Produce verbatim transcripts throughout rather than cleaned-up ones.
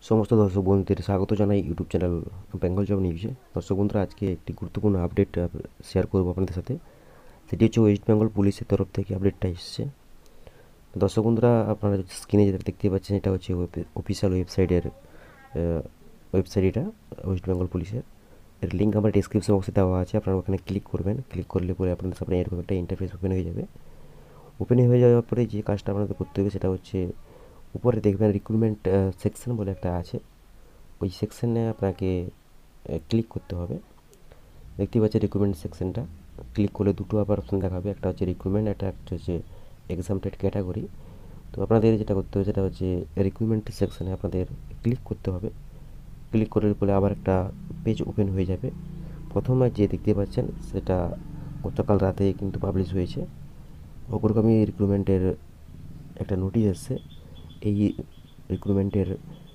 সমস্ত দর্শক বন্ধুদের স্বাগত জানাই ইউটিউব চ্যানেল বেঙ্গল জব নিউজে। দর্শক বন্ধুরা, আজকে একটি গুরুত্বপূর্ণ আপডেট শেয়ার করবো আপনাদের সাথে। সেটি হচ্ছে ওয়েস্ট বেঙ্গল পুলিশের তরফ থেকে আপডেটটা এসেছে। দর্শক বন্ধুরা, আপনারা স্ক্রিনে যেটা দেখতে পাচ্ছেন এটা হচ্ছে অফিসিয়াল ওয়েবসাইটের ওয়েবসাইট, এটা ওয়েস্ট বেঙ্গল পুলিশের। এর লিঙ্ক আমার ডিসক্রিপশন বক্সে দেওয়া আছে, আপনারা ওখানে ক্লিক করবেন। ক্লিক করলে পরে আপনাদের সামনে এরকম একটা ইন্টারফেস ওপেন হয়ে যাবে। ওপেন হয়ে যাওয়ার পরে যে কাজটা আপনাদের করতে হবে সেটা হচ্ছে, উপরে দেখবেন রিক্রুটমেন্ট সেকশন বলে একটা আছে, ওই সেকশনে আপনাকে ক্লিক করতে হবে। দেখতে পাচ্ছেন রিক্রুটমেন্ট সেকশনটা, ক্লিক করলে দুটো আবার অপশন দেখাবে, একটা হচ্ছে রিক্রুটমেন্ট, একটা হচ্ছে এক্সামটেড ক্যাটাগরি। তো আপনাদের যেটা করতে হবে সেটা হচ্ছে রিক্রুটমেন্ট সেকশনে আপনাদের ক্লিক করতে হবে। ক্লিক করার পরে আবার একটা পেজ ওপেন হয়ে যাবে। প্রথমে যে দেখতে পাচ্ছেন সেটা গতকাল রাতে কিন্তু পাবলিশ হয়েছে, অগ্রগামী রিক্রুটমেন্টের একটা নোটিশ এসছে। এই রিক্রুটমেন্টের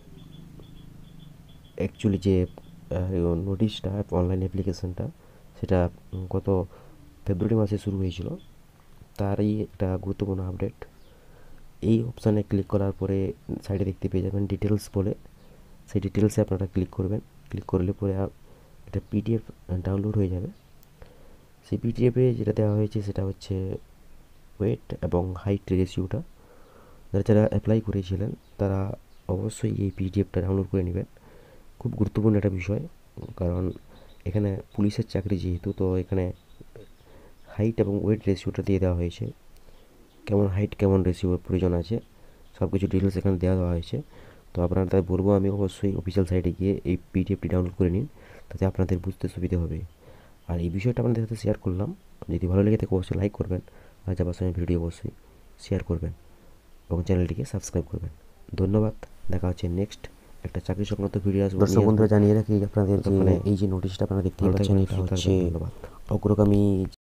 অ্যাকচুয়ালি যে নোটিশটা অনলাইন অ্যাপ্লিকেশনটা সেটা গত ফেব্রুয়ারি মাসে শুরু হয়েছিল, তারই একটা গুরুত্বপূর্ণ আপডেট। এই অপশানে ক্লিক করার পরে সাইডে দেখতে পেয়ে যাবেন ডিটেলস বলে, সেই ডিটেলসে আপনারা ক্লিক করবেন। ক্লিক করলে পরে একটা পিডিএফ ডাউনলোড হয়ে যাবে। সেই পিডিএফে যেটা দেওয়া হয়েছে সেটা হচ্ছে ওয়েট এবং হাইট রেশিওটা। যারা যারা অ্যাপ্লাই করেছিলেন তারা অবশ্যই এই পিডিএফটা ডাউনলোড করে নেবেন। খুব গুরুত্বপূর্ণ একটা বিষয়, কারণ এখানে পুলিশের চাকরি যেহেতু, তো এখানে হাইট এবং ওয়েট রেশিওটা দিয়ে দেওয়া হয়েছে। কেমন হাইট কেমন রেশিওর প্রয়োজন আছে সব কিছু ডিটেলস এখানে দেওয়া দেওয়া হয়েছে। তো আপনারা তাই বলবো আমি অবশ্যই অফিসিয়াল সাইটে গিয়ে এই পিডিএফটি ডাউনলোড করে নিন, তাতে আপনাদের বুঝতে সুবিধা হবে। আর এই বিষয়টা আপনাদের সাথে শেয়ার করলাম। যদি ভালো লেগে থাকে অবশ্যই লাইক করবেন, আর যাবার সময় ভিডিও অবশ্যই শেয়ার করবেন এবং চ্যানেলটিকে সাবস্ক্রাইব করবেন। ধন্যবাদ। দেখা হচ্ছে নেক্সট একটা চাকরি সংক্রান্ত ভিডিও আসবে। দর্শক বন্ধুরা, জানিয়ে রাখি আপনাদের মানে এই যে নোটিশটা আপনারা দেখতে পাচ্ছেন এটা হচ্ছে অগ্রগামী